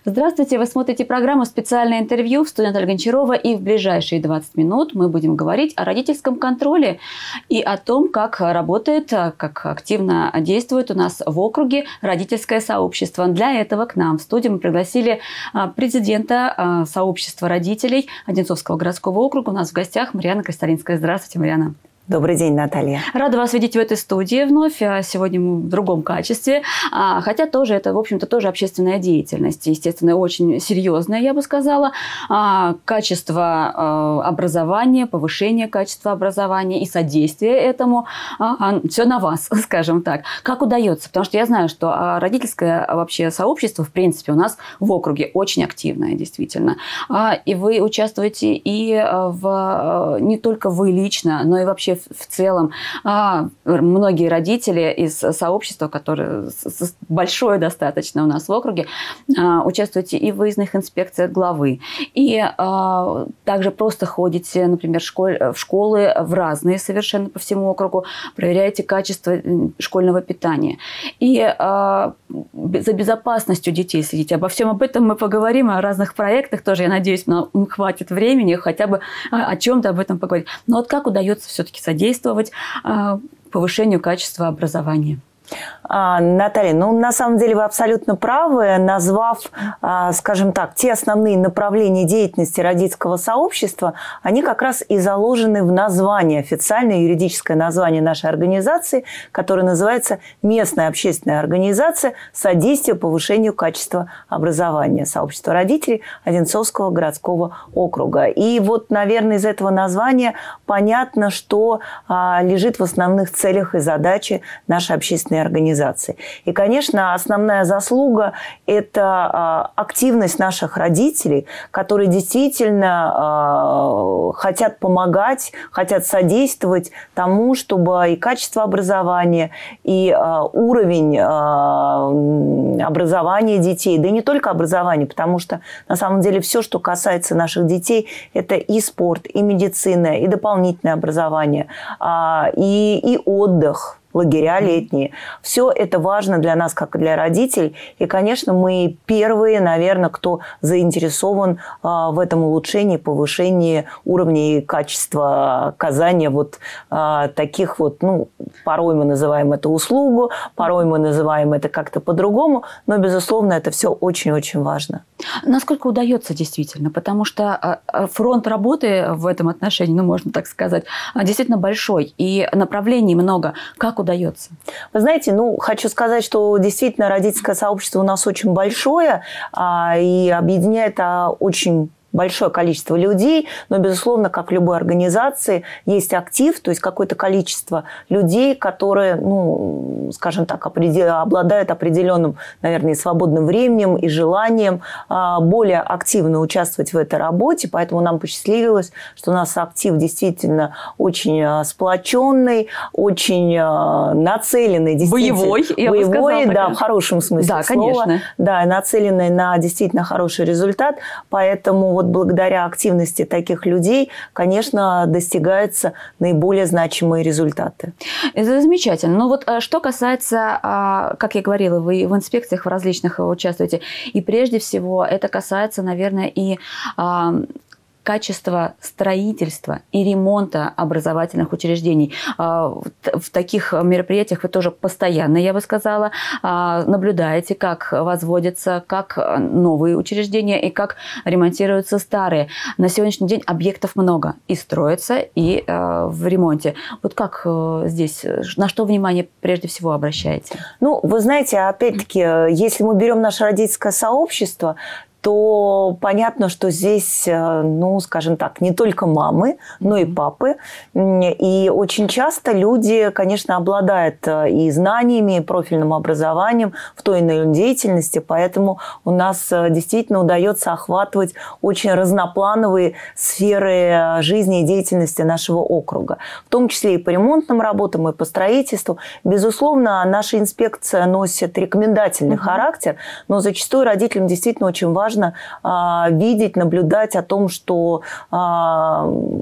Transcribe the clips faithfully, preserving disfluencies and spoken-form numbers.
Здравствуйте, вы смотрите программу «Специальное интервью» в студии Наталья Гончарова, и в ближайшие двадцать минут мы будем говорить о родительском контроле и о том, как работает, как активно действует у нас в округе родительское сообщество. Для этого к нам в студию мы пригласили президента сообщества родителей Одинцовского городского округа. У нас в гостях Марьяна Кристалинская. Здравствуйте, Марьяна. Добрый день, Наталья. Рада вас видеть в этой студии вновь. Сегодня мы в другом качестве. Хотя тоже это, в общем-то, тоже общественная деятельность. Естественно, очень серьезная, я бы сказала. Качество образования, повышение качества образования и содействие этому. Все на вас, скажем так. Как удается? Потому что я знаю, что родительское вообще сообщество, в принципе, у нас в округе очень активное, действительно. И вы участвуете и в... не только вы лично, но и вообще в целом а, многие родители из сообщества, которые большое достаточно у нас в округе, а, участвуете и в выездных инспекциях главы, и а, также просто ходите, например, школь, в школы в разные совершенно по всему округу, проверяете качество школьного питания. И а, за безопасностью детей следите. Обо всем об этом мы поговорим, о разных проектах тоже, я надеюсь, нам хватит времени хотя бы о чем-то об этом поговорить. Но вот как удается все-таки содействовать э, повышению качества образования? А, Наталья, ну на самом деле вы абсолютно правы, назвав, а, скажем так, те основные направления деятельности родительского сообщества, они как раз и заложены в названии, официальное юридическое название нашей организации, которое называется «Местная общественная организация содействия повышению качества образования. Сообщество родителей Одинцовского городского округа». И вот, наверное, из этого названия понятно, что а, лежит в основных целях и задачи нашей общественной организации. И, конечно, основная заслуга – это активность наших родителей, которые действительно хотят помогать, хотят содействовать тому, чтобы и качество образования, и уровень образования детей, да и не только образования, потому что, на самом деле, все, что касается наших детей, это и спорт, и медицина, и дополнительное образование, и, и отдых, лагеря летние. Все это важно для нас, как и для родителей. И, конечно, мы первые, наверное, кто заинтересован а, в этом улучшении, повышении уровня и качества оказания вот а, таких вот, ну, порой мы называем это услугу, порой мы называем это как-то по-другому, но, безусловно, это все очень-очень важно. Насколько удается действительно? Потому что фронт работы в этом отношении, ну, можно так сказать, действительно большой, и направлений много. Как удается? Вы знаете, ну, хочу сказать, что действительно родительское сообщество у нас очень большое а, и объединяет а, очень большое количество людей, но, безусловно, как в любой организации, есть актив, то есть какое-то количество людей, которые, ну, скажем так, определ... обладают определенным, наверное, свободным временем и желанием а, более активно участвовать в этой работе, поэтому нам посчастливилось, что у нас актив действительно очень а, сплоченный, очень а, нацеленный, действительно. Боевой, я бы сказала. Боевой, да, в хорошем смысле да, слова. Конечно. Да, нацеленный на действительно хороший результат, поэтому вот благодаря активности таких людей, конечно, достигаются наиболее значимые результаты. Это замечательно. Но вот что касается, как я говорила, вы в инспекциях в различных участвуете, и прежде всего это касается, наверное, и качество строительства и ремонта образовательных учреждений. В таких мероприятиях вы тоже постоянно, я бы сказала, наблюдаете, как возводятся как новые учреждения и как ремонтируются старые. На сегодняшний день объектов много и строятся, и в ремонте. Вот как здесь, на что внимание прежде всего обращаете? Ну, вы знаете, опять-таки, если мы берем наше родительское сообщество, то понятно, что здесь, ну, скажем так, не только мамы, но и папы. И очень часто люди, конечно, обладают и знаниями, и профильным образованием в той или иной деятельности, поэтому у нас действительно удается охватывать очень разноплановые сферы жизни и деятельности нашего округа, в том числе и по ремонтным работам, и по строительству. Безусловно, наша инспекция носит рекомендательный mm-hmm. характер, но зачастую родителям действительно очень важно видеть, наблюдать о том, что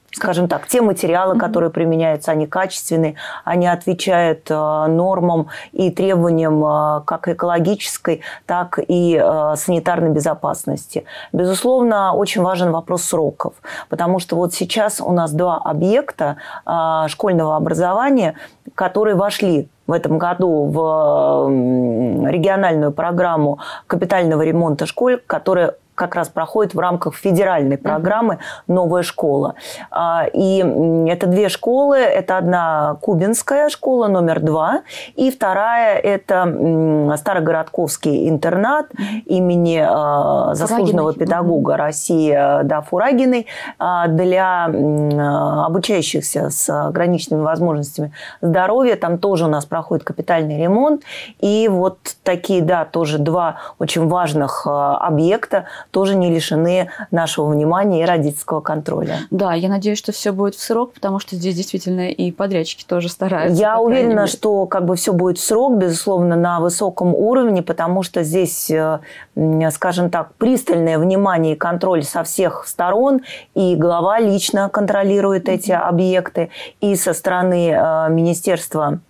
скажем так, те материалы, которые применяются, они качественные, они отвечают нормам и требованиям как экологической, так и санитарной безопасности. Безусловно, очень важен вопрос сроков, потому что вот сейчас у нас два объекта школьного образования, которые вошли в этом году в региональную программу капитального ремонта школ, которая как раз проходит в рамках федеральной программы «Новая школа». И это две школы. Это одна Кубинская школа, номер два, и вторая – это Старогородковский интернат имени заслуженного Фурагиной. педагога России да, Фурагиной для обучающихся с ограниченными возможностями здоровья. Там тоже у нас проходит капитальный ремонт. И вот такие, да, тоже два очень важных объекта тоже не лишены нашего внимания и родительского контроля. Да, я надеюсь, что все будет в срок, потому что здесь действительно и подрядчики тоже стараются. Я уверена, что как бы все будет в срок, безусловно, на высоком уровне, потому что здесь, скажем так, пристальное внимание и контроль со всех сторон, и глава лично контролирует эти объекты, и со стороны Министерства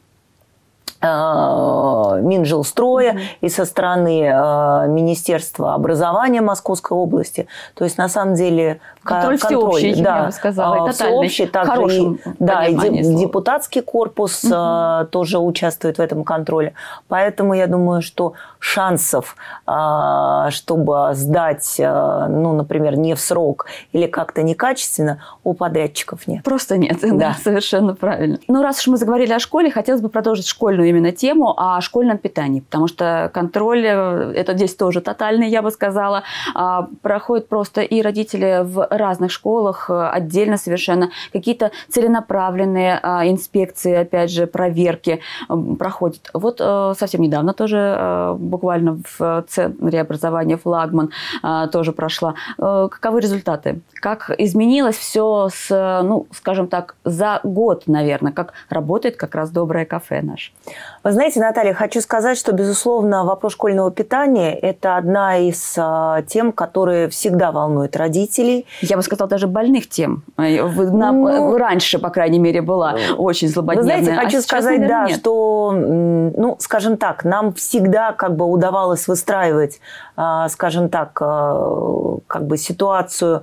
Минжилстроя, mm-hmm. и со стороны э, Министерства образования Московской области. То есть, на самом деле, контроль, контроль всеобщий, да, я бы сказала, и всеобщий, также и, да, и депутатский корпус mm-hmm. э, тоже участвует в этом контроле. Поэтому я думаю, что шансов, э, чтобы сдать, э, ну, например, не в срок или как-то некачественно, у подрядчиков нет. Просто нет, да, да, совершенно правильно. Ну, раз уж мы заговорили о школе, хотелось бы продолжить школьную именно тему о школьном питании, потому что контроль, это здесь тоже тотальный, я бы сказала, проходит просто и родители в разных школах отдельно совершенно, какие-то целенаправленные инспекции, опять же, проверки проходят. Вот совсем недавно тоже, буквально в Центре образования «Флагман» тоже прошла. Каковы результаты? Как изменилось все с, ну, скажем так, за год, наверное, как работает как раз доброе кафе наше? Вы знаете, Наталья, хочу сказать, что, безусловно, вопрос школьного питания – это одна из а, тем, которые всегда волнует родителей. Я бы сказала, даже больных тем. На, ну, раньше, по крайней мере, была очень злободневная. Вы знаете, хочу а сказать, сейчас, наверное, да, нет. что, ну, скажем так, нам всегда как бы удавалось выстраивать, а, скажем так, а, как бы ситуацию,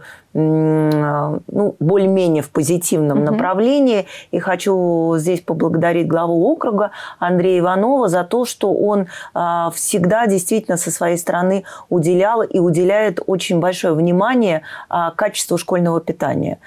ну, более-менее в позитивном uh-huh. направлении. И хочу здесь поблагодарить главу округа Андрея Иванова за то, что он а, всегда действительно со своей стороны уделял и уделяет очень большое внимание а, качеству школьного питания.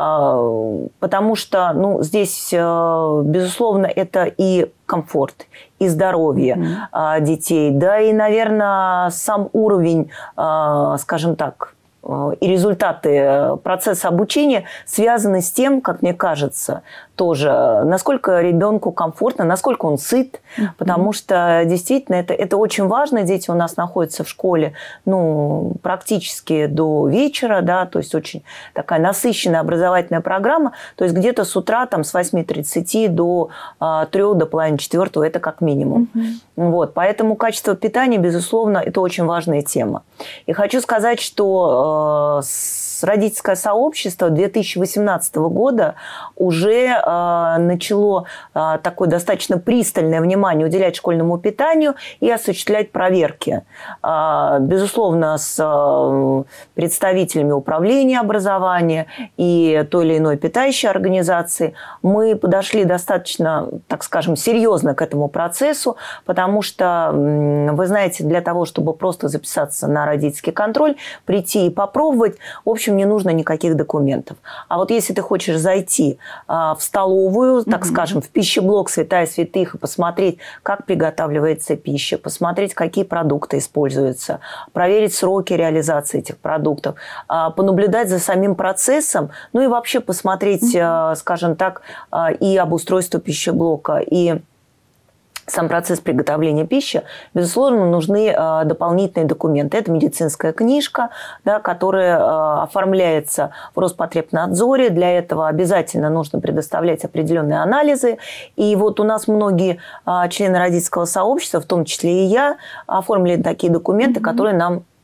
А, потому что, ну, здесь, а, безусловно, это и комфорт, и здоровье mm-hmm. а, детей, да и, наверное, сам уровень, а, скажем так, и результаты процесса обучения связаны с тем, как мне кажется, тоже, насколько ребенку комфортно, насколько он сыт, mm-hmm. потому что действительно это, это очень важно. Дети у нас находятся в школе, ну, практически до вечера, да, то есть очень такая насыщенная образовательная программа, то есть где-то с утра там, с восьми тридцати до трёх, до половины четвертого, это как минимум. Mm-hmm. Вот, поэтому качество питания, безусловно, это очень важная тема. И хочу сказать, что э, родительское сообщество две тысячи восемнадцатого года уже э, начало э, такое достаточно пристальное внимание уделять школьному питанию и осуществлять проверки. Э, безусловно, с э, представителями управления образования и той или иной питающей организации мы подошли достаточно, так скажем, серьезно к этому процессу, потому что, вы знаете, для того, чтобы просто записаться на родительский контроль, прийти и попробовать, в общем, не нужно никаких документов. А вот если ты хочешь зайти а, в столовую, так mm-hmm. скажем, в пищеблок «Святая святых» и посмотреть, как приготавливается пища, посмотреть, какие продукты используются, проверить сроки реализации этих продуктов, а, понаблюдать за самим процессом, ну и вообще посмотреть, mm-hmm. а, скажем так, а, и обустройство пищеблока, и сам процесс приготовления пищи, безусловно, нужны э, дополнительные документы. Это медицинская книжка, да, которая э, оформляется в Роспотребнадзоре. Для этого обязательно нужно предоставлять определенные анализы. И вот у нас многие э, члены родительского сообщества, в том числе и я, оформили такие документы, mm-hmm. которые нам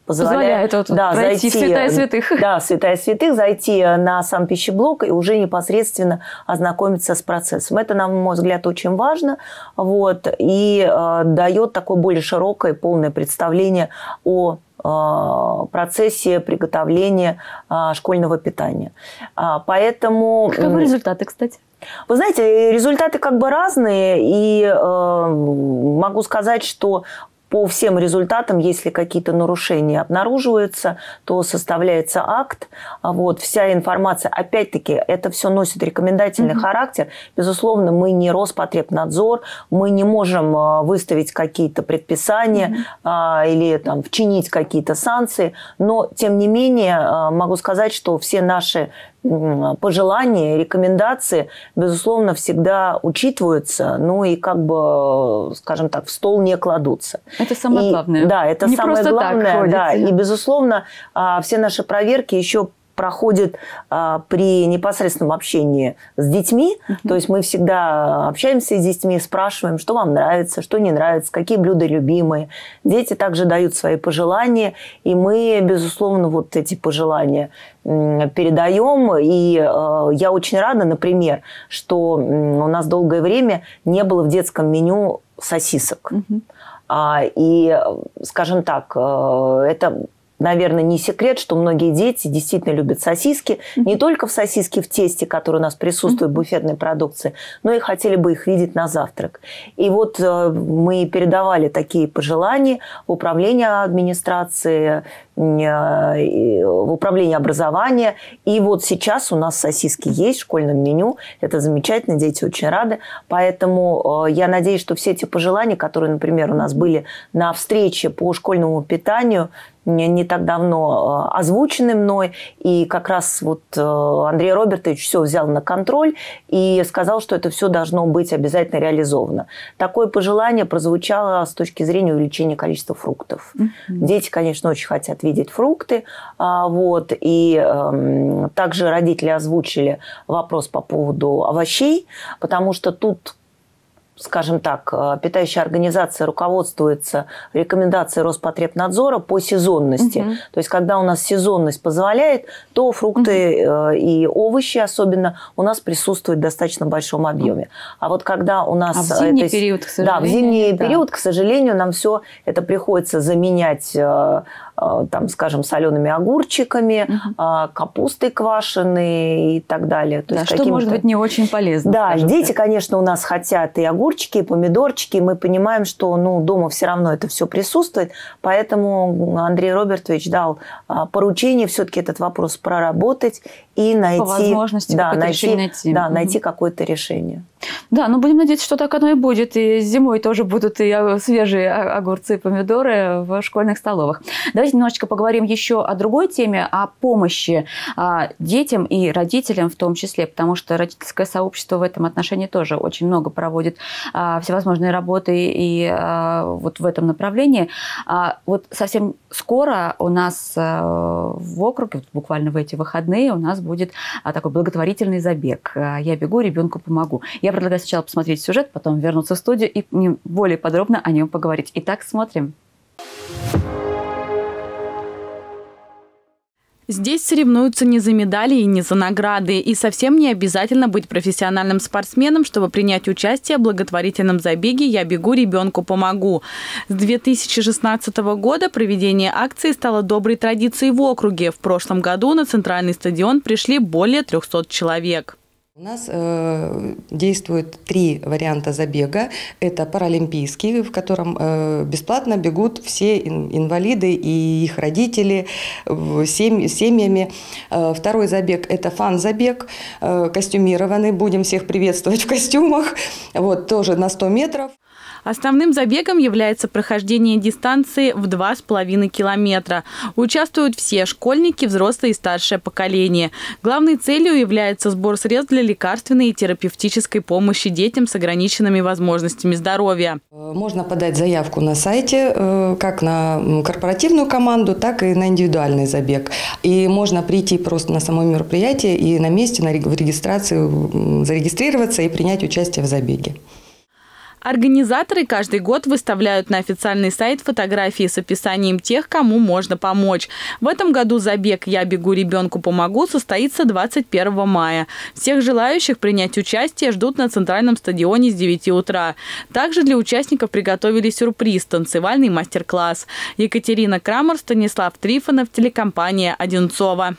позволяет, позволяет вот, да, зайти в святая святых. Да, святая святых, зайти на сам пищеблок и уже непосредственно ознакомиться с процессом. Это, на мой взгляд, очень важно. Вот, и э, дает такое более широкое, полное представление о процессе приготовления школьного питания. Поэтому... Каковы результаты, кстати? Вы знаете, результаты как бы разные, и э, могу сказать, что по всем результатам, если какие-то нарушения обнаруживаются, то составляется акт. Вот, вся информация, опять-таки, это все носит рекомендательный mm-hmm. характер. Безусловно, мы не Роспотребнадзор, мы не можем выставить какие-то предписания mm-hmm. а, или там, вчинить какие-то санкции. Но, тем не менее, могу сказать, что все наши пожелания, рекомендации, безусловно, всегда учитываются, ну и как бы, скажем так, в стол не кладутся. Это самое и, главное. Да, это не самое главное. Да, и, безусловно, все наши проверки еще проходит а, при непосредственном общении с детьми. Uh-huh. То есть мы всегда общаемся с детьми, спрашиваем, что вам нравится, что не нравится, какие блюда любимые. Дети также дают свои пожелания, и мы, безусловно, вот эти пожелания м, передаем. И э, я очень рада, например, что м, у нас долгое время не было в детском меню сосисок. Uh-huh. а, и, скажем так, э, это... Наверное, не секрет, что многие дети действительно любят сосиски. Mm-hmm. Не только в сосиске в тесте, которые у нас присутствуют mm-hmm. в буфетной продукции, но и хотели бы их видеть на завтрак. И вот э, мы передавали такие пожелания в управление администрации, э, в управление образования. И вот сейчас у нас сосиски есть в школьном меню. Это замечательно, дети очень рады. Поэтому э, я надеюсь, что все эти пожелания, которые, например, у нас были на встрече по школьному питанию, не так давно озвучены мной, и как раз вот Андрей Робертович все взял на контроль и сказал, что это все должно быть обязательно реализовано. Такое пожелание прозвучало с точки зрения увеличения количества фруктов. Mm-hmm. Дети, конечно, очень хотят видеть фрукты, вот, и э, также родители озвучили вопрос по поводу овощей, потому что тут, скажем так, питающая организация руководствуется рекомендацией Роспотребнадзора по сезонности. Угу. То есть, когда у нас сезонность позволяет, то фрукты угу. и овощи особенно у нас присутствуют в достаточно большом объеме. А вот когда у нас... А в зимний это, период, к сожалению. Да, в зимний да. период, к сожалению, нам все это приходится заменять... там, скажем, солеными огурчиками, угу. капустой квашеной и так далее. То да, есть что может быть не очень полезно. Да, дети, так. конечно, у нас хотят и огурчики, и помидорчики. Мы понимаем, что ну, дома все равно это все присутствует. Поэтому Андрей Робертович дал поручение все-таки этот вопрос проработать и найти... По возможности да, какое-то найти, решение найти. Да, угу. найти какое-то решение. Да, ну будем надеяться, что так оно и будет. И зимой тоже будут и свежие огурцы и помидоры в школьных столовых. Давайте немножечко поговорим еще о другой теме, о помощи а, детям и родителям в том числе, потому что родительское сообщество в этом отношении тоже очень много проводит а, всевозможные работы и а, вот в этом направлении. А, вот совсем скоро у нас а, в округе, вот буквально в эти выходные, у нас будет а, такой благотворительный забег. А, «Я бегу, ребенку помогу». Я предлагаю сначала посмотреть сюжет, потом вернуться в студию и более подробно о нем поговорить. Итак, смотрим. Здесь соревнуются не за медали и не за награды. И совсем не обязательно быть профессиональным спортсменом, чтобы принять участие в благотворительном забеге «Я бегу, ребенку помогу». С две тысячи шестнадцатого года проведение акции стало доброй традицией в округе. В прошлом году на центральный стадион пришли более трёхсот человек. У нас э, действует три варианта забега. Это паралимпийский, в котором э, бесплатно бегут все инвалиды и их родители семь, семьями. Э, второй забег – это фан-забег, э, костюмированный. Будем всех приветствовать в костюмах. Вот, тоже на сто метров. Основным забегом является прохождение дистанции в два с половиной километра. Участвуют все школьники, взрослые и старшее поколение. Главной целью является сбор средств для лекарственной и терапевтической помощи детям с ограниченными возможностями здоровья. Можно подать заявку на сайте как на корпоративную команду, так и на индивидуальный забег. И можно прийти просто на само мероприятие и на месте на, в регистрацию зарегистрироваться и принять участие в забеге. Организаторы каждый год выставляют на официальный сайт фотографии с описанием тех, кому можно помочь. В этом году забег «Я бегу, ребенку помогу» состоится двадцать первого мая. Всех желающих принять участие ждут на центральном стадионе с девяти утра. Также для участников приготовили сюрприз – танцевальный мастер-класс. Екатерина Крамер, Станислав Трифонов, телекомпания «Одинцово».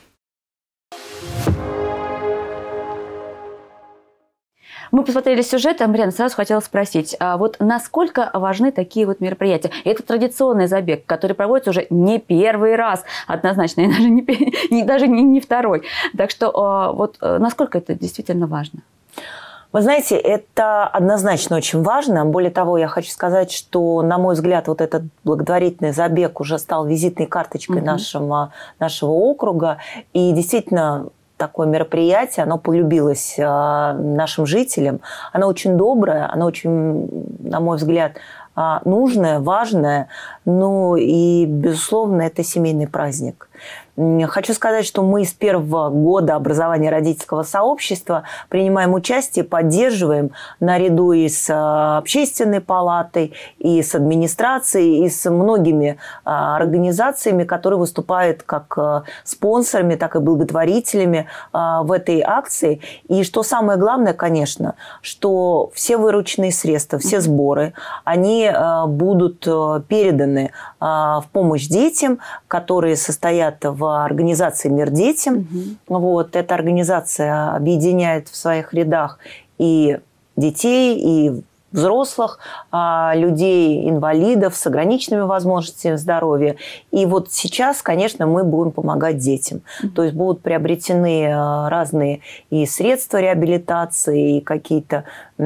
Мы посмотрели сюжет, Марьяна, сразу хотела спросить, а вот насколько важны такие вот мероприятия? Это традиционный забег, который проводится уже не первый раз, однозначно, и даже не, не, даже не, не второй. Так что вот насколько это действительно важно? Вы знаете, это однозначно очень важно. Более того, я хочу сказать, что, на мой взгляд, вот этот благотворительный забег уже стал визитной карточкой mm-hmm. нашего, нашего округа. И действительно, такое мероприятие, оно полюбилось э, нашим жителям. Оно очень доброе, оно очень, на мой взгляд, э, нужное, важное. Ну и, безусловно, это семейный праздник. Хочу сказать, что мы с первого года образования родительского сообщества принимаем участие, поддерживаем наряду и с общественной палатой, и с администрацией, и с многими организациями, которые выступают как спонсорами, так и благотворителями в этой акции. И что самое главное, конечно, что все вырученные средства, все сборы, они будут переданы в помощь детям, которые состоят в организации «Мир детям». Угу. Вот, эта организация объединяет в своих рядах и детей, и взрослых, людей, инвалидов с ограниченными возможностями здоровья. И вот сейчас, конечно, мы будем помогать детям. Mm-hmm. То есть будут приобретены разные и средства реабилитации, и какие-то,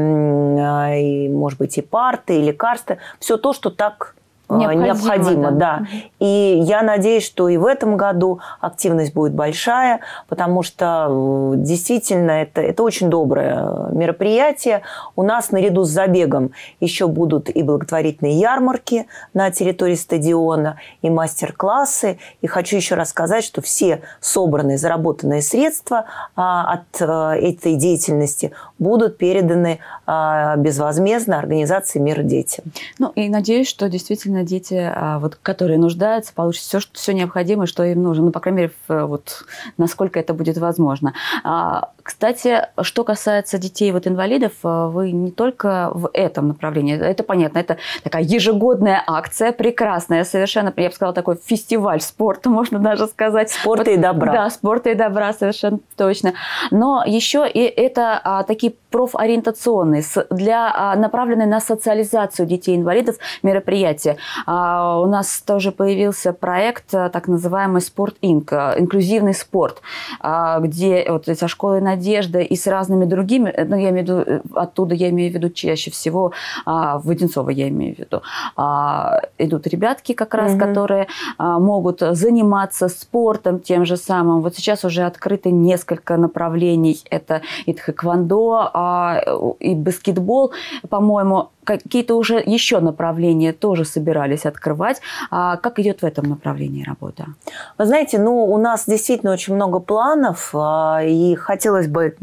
и, может быть, и парты, и лекарства. Все то, что так необходимо, необходимо да. да. И я надеюсь, что и в этом году активность будет большая, потому что действительно это, это очень доброе мероприятие. У нас наряду с забегом еще будут и благотворительные ярмарки на территории стадиона, и мастер-классы. И хочу еще раз сказать, что все собранные, заработанные средства а, от а, этой деятельности будут переданы а, безвозмездно организации «Мир детям». Ну и надеюсь, что действительно дети, вот, которые нуждаются, получат все, что, все необходимое, что им нужно. Ну, по крайней мере, вот, насколько это будет возможно. Кстати, что касается детей вот, инвалидов, вы не только в этом направлении. Это понятно, это такая ежегодная акция, прекрасная совершенно. Я бы сказала, такой фестиваль спорта, можно даже сказать. Спорта вот, и добра. Да, спорта и добра, совершенно точно. Но еще и это а, такие профориентационные, для, а, направленные на социализацию детей-инвалидов мероприятия. А, у нас тоже появился проект, так называемый «Спорт Инк», инклюзивный спорт, а, где вот со школой «Надежда» и с разными другими, ну, я имею в виду, оттуда я имею в виду чаще всего, а, в Одинцово я имею в виду, а, идут ребятки как раз, mm-hmm. которые а, могут заниматься спортом тем же самым. Вот сейчас уже открыты несколько направлений. Это и тхэквондо, а, и баскетбол, по-моему, какие-то уже еще направления тоже собирались открывать. А как идет в этом направлении работа? Вы знаете, ну, у нас действительно очень много планов, и хотелось бы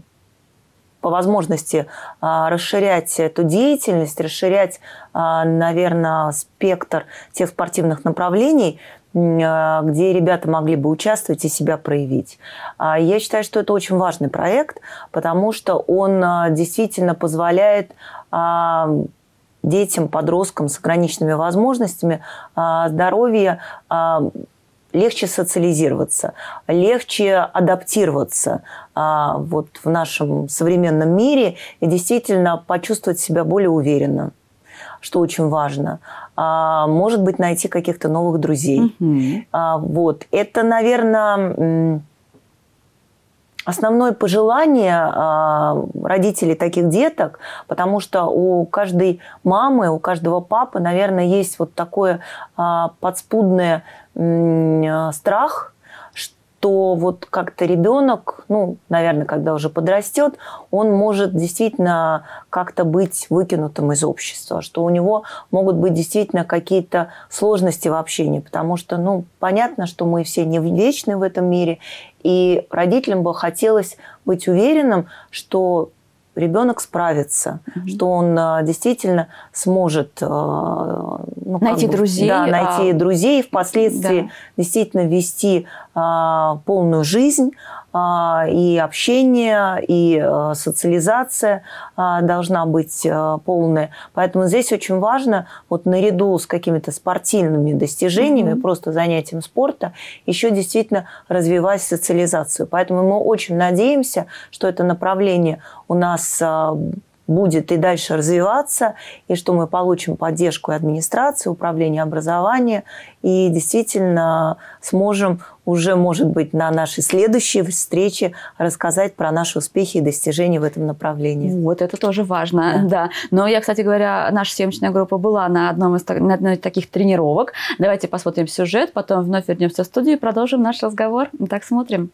по возможности расширять эту деятельность, расширять, наверное, спектр тех спортивных направлений, где ребята могли бы участвовать и себя проявить. Я считаю, что это очень важный проект, потому что он действительно позволяет детям, подросткам с ограниченными возможностями здоровья легче социализироваться, легче адаптироваться вот в нашем современном мире и действительно почувствовать себя более уверенно, что очень важно. Может быть, найти каких-то новых друзей. Mm-hmm. Вот. Это, наверное, основное пожелание родителей таких деток, потому что у каждой мамы, у каждого папы, наверное, есть вот такой подспудный страх, что вот как-то ребенок, ну, наверное, когда уже подрастет, он может действительно как-то быть выкинутым из общества, что у него могут быть действительно какие-то сложности в общении, потому что, ну, понятно, что мы все не вечны в этом мире, и родителям бы хотелось быть уверенным, что ребенок справится, mm-hmm. что он действительно сможет ну, найти бы, друзей, да, найти а... друзей, впоследствии да. действительно вести а, полную жизнь, а, и общение, и а, социализация а, должна быть а, полная. Поэтому здесь очень важно, вот наряду с какими-то спортивными достижениями, mm-hmm. просто занятием спорта, еще действительно развивать социализацию. Поэтому мы очень надеемся, что это направление у нас будет и дальше развиваться, и что мы получим поддержку и администрации, управления образования, и действительно сможем уже, может быть, на нашей следующей встрече рассказать про наши успехи и достижения в этом направлении. Вот, это тоже важно, да. да. Но я, кстати говоря, наша съемочная группа была на, одном из, на одной из таких тренировок. Давайте посмотрим сюжет, потом вновь вернемся в студию и продолжим наш разговор. Так, смотрим.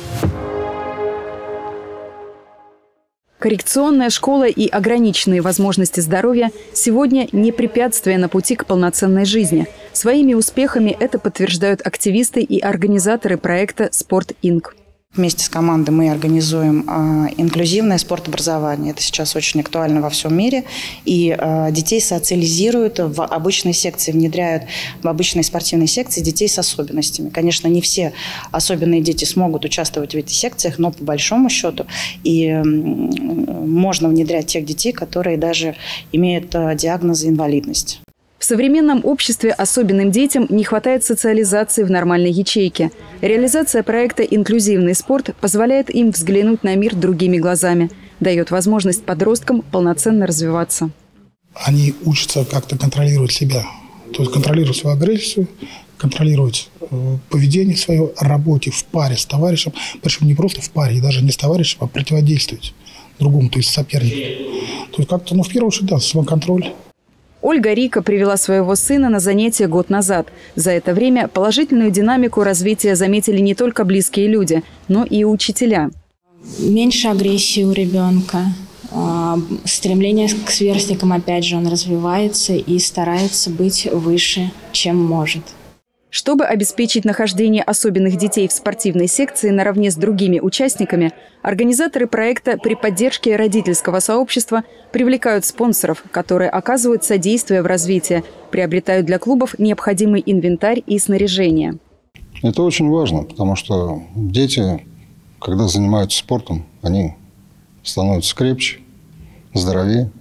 Коррекционная школа и ограниченные возможности здоровья сегодня не препятствие на пути к полноценной жизни. Своими успехами это подтверждают активисты и организаторы проекта «Спорт Инк». Вместе с командой мы организуем э, инклюзивное спортобразование. Это сейчас очень актуально во всем мире. И э, детей социализируют в обычной секции, внедряют в обычные спортивные секции детей с особенностями. Конечно, не все особенные дети смогут участвовать в этих секциях, но по большому счету и э, можно внедрять тех детей, которые даже имеют э, диагнозы инвалидность. В современном обществе особенным детям не хватает социализации в нормальной ячейке. Реализация проекта «Инклюзивный спорт» позволяет им взглянуть на мир другими глазами, дает возможность подросткам полноценно развиваться. Они учатся как-то контролировать себя, то есть контролировать свою агрессию, контролировать поведение свое, работе в паре с товарищем, причем не просто в паре, и даже не с товарищем, а противодействовать другому, то есть сопернику. То есть как-то, ну, в первую очередь, да, самоконтроль. Ольга Рика привела своего сына на занятия год назад. За это время положительную динамику развития заметили не только близкие люди, но и учителя. Меньше агрессии у ребенка, стремление к сверстникам, опять же, он развивается и старается быть выше, чем может. Чтобы обеспечить нахождение особенных детей в спортивной секции наравне с другими участниками, организаторы проекта при поддержке родительского сообщества привлекают спонсоров, которые оказывают содействие в развитии, приобретают для клубов необходимый инвентарь и снаряжение. Это очень важно, потому что дети, когда занимаются спортом, они становятся крепче, здоровее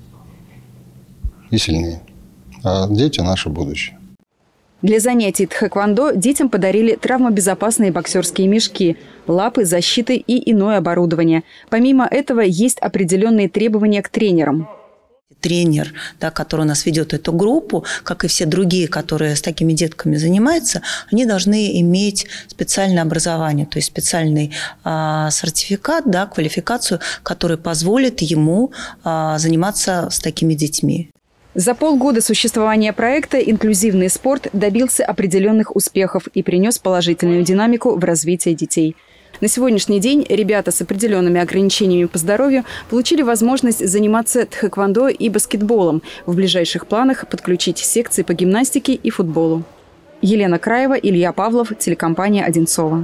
и сильнее. А дети – наше будущее. Для занятий тхэквондо детям подарили травмобезопасные боксерские мешки, лапы, защиты и иное оборудование. Помимо этого, есть определенные требования к тренерам. Тренер, да, который у нас ведет эту группу, как и все другие, которые с такими детками занимаются, они должны иметь специальное образование, то есть специальный а, сертификат, да, квалификацию, который позволит ему а, заниматься с такими детьми. За полгода существования проекта «Инклюзивный спорт» добился определенных успехов и принес положительную динамику в развитии детей. На сегодняшний день ребята с определенными ограничениями по здоровью получили возможность заниматься тхэквондо и баскетболом. В ближайших планах подключить секции по гимнастике и футболу. Елена Краева, Илья Павлов, телекомпания «Одинцово».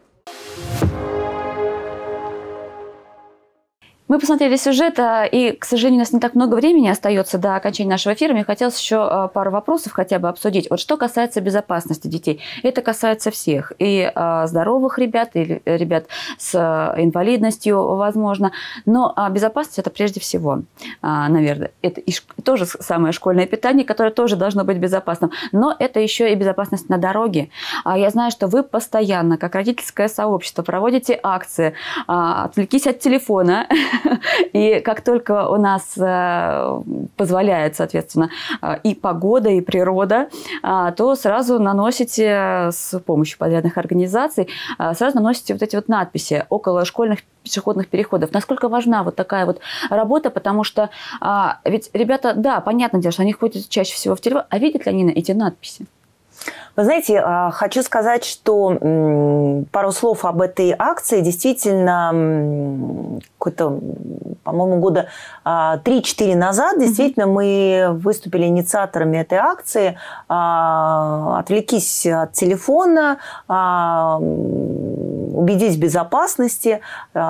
Мы посмотрели сюжет, и, к сожалению, у нас не так много времени остается до окончания нашего эфира. Мне хотелось еще пару вопросов хотя бы обсудить. Вот что касается безопасности детей. Это касается всех. И здоровых ребят, и ребят с инвалидностью, возможно. Но безопасность – это прежде всего, наверное, это и тоже самое школьное питание, которое тоже должно быть безопасным. Но это еще и безопасность на дороге. Я знаю, что вы постоянно, как родительское сообщество, проводите акции «Отвлекись от телефона». И как только у нас позволяет, соответственно, и погода, и природа, то сразу наносите с помощью подрядных организаций, сразу наносите вот эти вот надписи около школьных пешеходных переходов. Насколько важна вот такая вот работа, потому что ведь ребята, да, понятное дело, что они ходят чаще всего в телефон, а видят ли они эти надписи? Вы знаете, хочу сказать, что пару слов об этой акции. Действительно, какой-то, по-моему, года три-четыре назад действительно мы выступили инициаторами этой акции. Отвлекись от телефона, убедись в безопасности.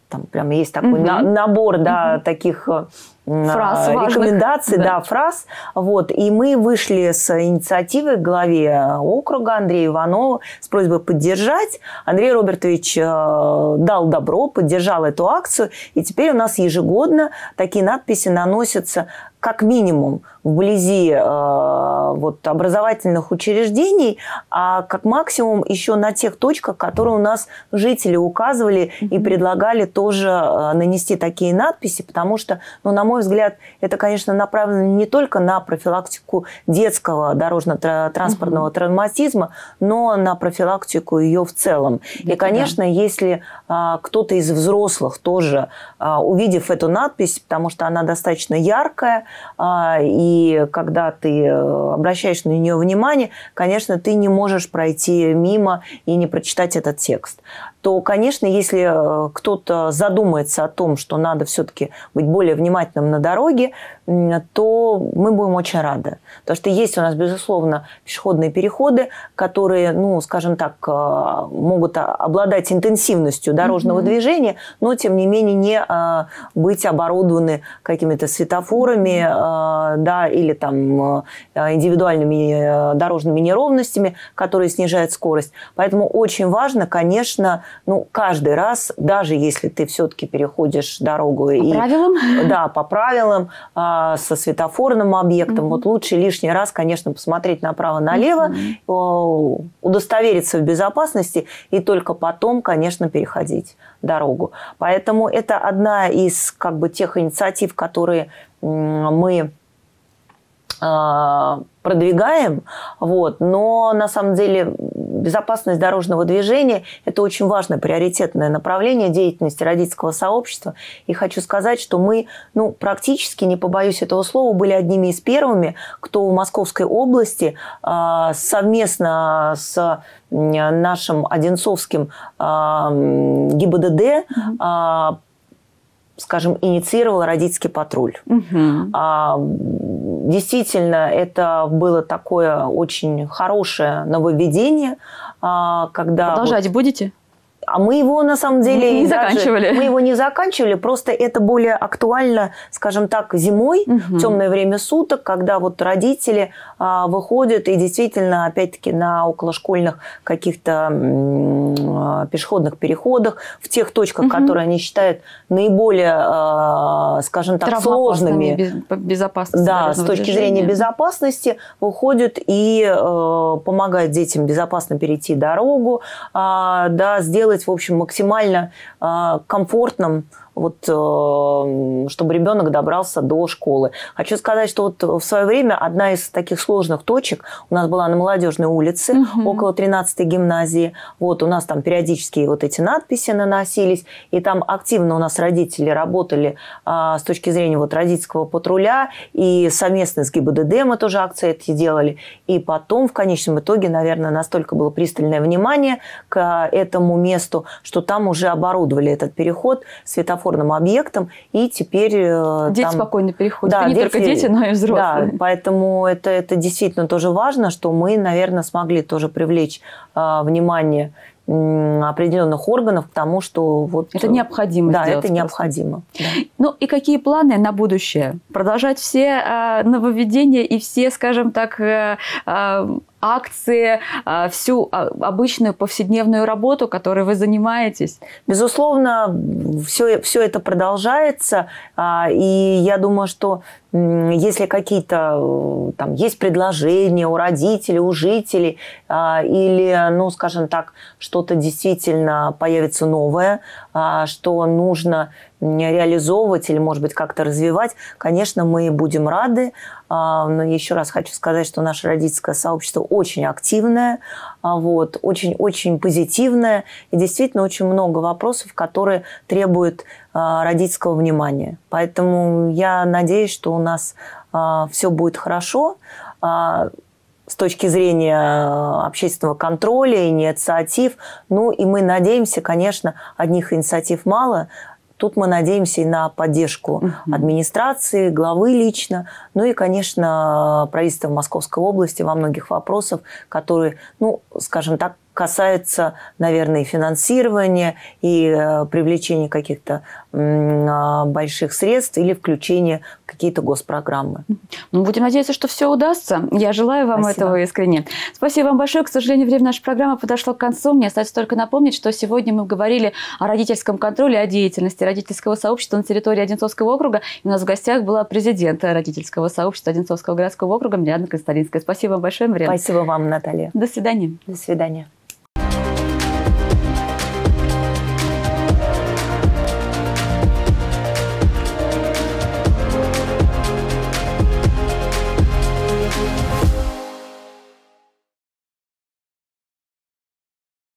там прям есть такой угу. на, набор, да, угу. таких фраз рекомендаций, да. да, фраз. Вот. И мы вышли с инициативой к главе округа Андрею Иванову с просьбой поддержать. Андрей Робертович дал добро, поддержал эту акцию. И теперь у нас ежегодно такие надписи наносятся как минимум вблизи э, вот, образовательных учреждений, а как максимум еще на тех точках, которые у нас жители указывали mm-hmm. и предлагали тоже э, нанести такие надписи, потому что, ну, на мой взгляд, это, конечно, направлено не только на профилактику детского дорожно-транспортного mm-hmm. травматизма, но на профилактику ее в целом. Это и, конечно, да. если э, кто-то из взрослых тоже, э, увидев эту надпись, потому что она достаточно яркая, и когда ты обращаешь на нее внимание, конечно, ты не можешь пройти мимо и не прочитать этот текст. То, конечно, если кто-то задумается о том, что надо все-таки быть более внимательным на дороге, то мы будем очень рады. Потому что есть у нас, безусловно, пешеходные переходы, которые, ну, скажем так, могут обладать интенсивностью дорожного mm-hmm. движения, но, тем не менее, не быть оборудованы какими-то светофорами, да, или там индивидуальными дорожными неровностями, которые снижают скорость. Поэтому очень важно, конечно, ну, каждый раз, даже если ты все-таки переходишь дорогу... По и, правилам? Да, по правилам, со светофорным объектом. Mm-hmm. Вот лучше лишний раз, конечно, посмотреть направо-налево, mm-hmm. удостовериться в безопасности и только потом, конечно, переходить дорогу. Поэтому это одна из как бы тех инициатив, которые мы продвигаем, вот, но на самом деле безопасность дорожного движения – это очень важное приоритетное направление деятельности родительского сообщества. И хочу сказать, что мы, ну, практически, не побоюсь этого слова, были одними из первыми, кто в Московской области э, совместно с нашим Одинцовским э, ГИБДД э, скажем, инициировал родительский патруль. Угу. А, действительно, это было такое очень хорошее нововведение. А, когда Продолжать вот... будете? А мы его, на самом деле... Не заканчивали. Мы его не заканчивали, просто это более актуально, скажем так, зимой, угу. в темное время суток, когда вот родители а, выходят и действительно, опять-таки, на околошкольных каких-то м, пешеходных переходах, в тех точках, угу. которые они считают наиболее, а, скажем так, сложными. Без, безопасности. Да, с точки движения. зрения безопасности, выходят и а, помогают детям безопасно перейти дорогу, а, да, сделать в общем, максимально э, комфортным, вот, э, чтобы ребенок добрался до школы. Хочу сказать, что вот в свое время одна из таких сложных точек у нас была на Молодежной улице, угу. около тринадцатой гимназии. Вот, у нас там периодически вот эти надписи наносились, и там активно у нас родители работали э, с точки зрения вот родительского патруля, и совместно с ГИБДД мы тоже акции эти делали. И потом, в конечном итоге, наверное, настолько было пристальное внимание к этому месту, что там уже оборудовали этот переход светофорным объектом, и теперь... Дети там... спокойно переходят. Да, и не дети... только дети, но и взрослые. Да, поэтому это, это действительно тоже важно, что мы, наверное, смогли тоже привлечь э, внимание определенных органов к тому, что вот... Это необходимо Да, сделать это необходимо. Да. Ну и какие планы на будущее? Продолжать все э, нововведения и все, скажем так, э, э, акции, э, всю обычную повседневную работу, которой вы занимаетесь? Безусловно, все, все это продолжается. И я думаю, что если какие-то там есть предложения у родителей, у жителей, или, ну, скажем так, что-то действительно появится новое, что нужно реализовывать или, может быть, как-то развивать, конечно, мы будем рады. Но еще раз хочу сказать, что наше родительское сообщество очень активное, вот, очень-очень позитивное. И действительно очень много вопросов, которые требуют родительского внимания. Поэтому я надеюсь, что у нас все будет хорошо с точки зрения общественного контроля, инициатив. Ну и мы надеемся, конечно, одних инициатив мало. Тут мы надеемся и на поддержку uh-huh. администрации, главы лично, ну и, конечно, правительства Московской области во многих вопросах, которые, ну, скажем так, касается, наверное, и финансирования, и привлечения каких-то больших средств или включения в какие-то госпрограммы. Ну, будем надеяться, что все удастся. Я желаю вам Спасибо. этого искренне. Спасибо вам большое. К сожалению, время нашей программы подошло к концу. Мне остается только напомнить, что сегодня мы говорили о родительском контроле, о деятельности родительского сообщества на территории Одинцовского округа. И у нас в гостях была президент родительского сообщества Одинцовского городского округа Марианна Кристалинская. Спасибо вам большое, Марианна. Спасибо вам, Наталья. До свидания. До свидания.